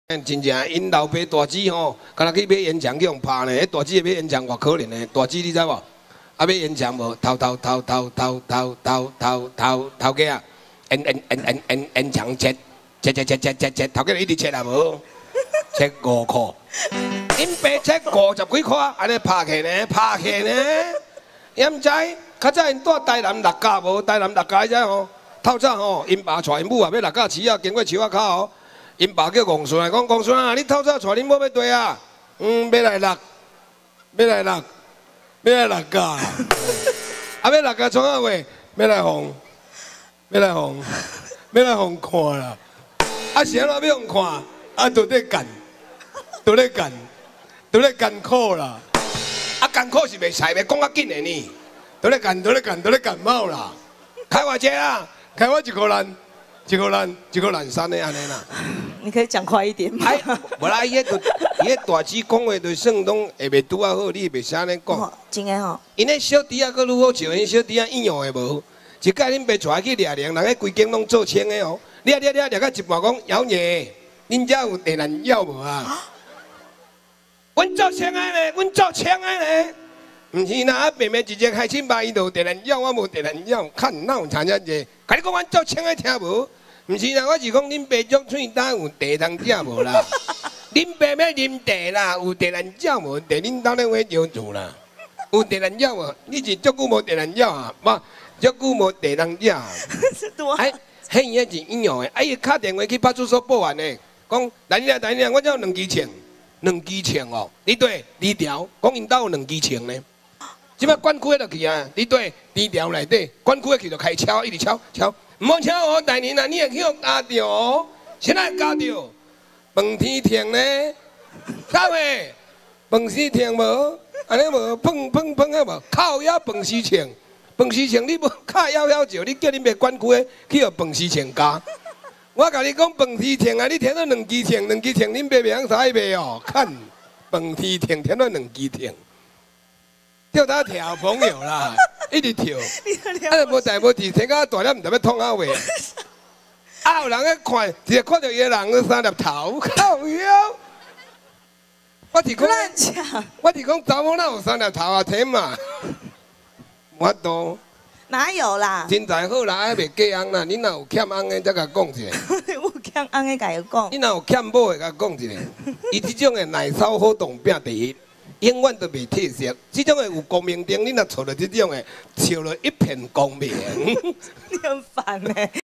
真正因老爸大姊吼，敢若去买烟枪去用拍呢。迄大姊买烟枪偌可怜呢。大姊你知无？啊买烟枪无？头家啊，烟枪切，头家一直切啊无？切5块。因爸切50几块，安尼拍起呢，也毋知。较早因住台南六甲无？台南六甲你知吼？透早吼，因爸带因母啊，要六甲市啊，经过树仔口吼。 因爸叫公孙来讲，公孙啊，你透早带恁某要对啊？要来六甲，啊要六甲创啊话，要来互看啦。啊是安怎要互看？啊都咧干苦啦。啊干苦是袂使，袂讲较紧的呢。都咧感冒啦。开我者啊，开我1个人。一个人山的安尼啦， 你可以讲快一点吗？ 无啦，伊迄大姊讲话就算拢会袂拄啊好，你袂使安尼讲。 真诶吼。 因迄小弟啊，佫愈好笑，因小弟啊应用的无。一摆恁爸带去掠人，人迄规间拢做清的哦。掠到一半讲，妖爷，恁遮有地兰药无啊？阮做清的咧，毋是啦，妹妹直接开始骂伊就有地兰药，我无地兰药，看哪有差遮济？甲你讲，阮做清的听无？ 毋是啦，我是讲恁爸足喙搭有茶通食无啦？恁爸要啉茶啦，有茶兰药无？茶恁兜咧会烧煮啦，有茶兰药无？你是足久无茶兰药啊？无，足久无茶通食。哎，迄伊是应用的，伊敲电话去派出所报案的，讲来你啊，我这有2支枪哦，你对2条，讲因兜有2支枪呢。即摆管区就去啊，你对2条内底，管区去就开敲，一直敲。 唔好敲我大年啊！你会去互加着哦，现在加着，饭天停呢？到未？饭时停无？安尼无？碰啊无？靠腰饭时停，你无靠腰照，你叫恁爸管区去互饭时停加。我甲你讲饭时停啊，你听到2支停，恁爸袂晓使卖哦。看饭时停，听到2支停，叫他跳朋友啦。 一直跳，啊！无代无志，听到大粒唔知要通啊话。啊！有人咧看，直接看到伊个人个3粒头，靠腰。我是讲，查某哪有3粒头啊？天嘛，我都哪有啦？ 身材好啦，还袂嫁翁啦。你若有欠翁的，才甲讲一下。 我欠翁的甲伊讲。 你若有欠某的，甲讲一下。伊这种的耐操好动拼第一。 永远都袂褪色，这种的有光明灯，你若找到这种的，照了一片光明。 你很烦呢。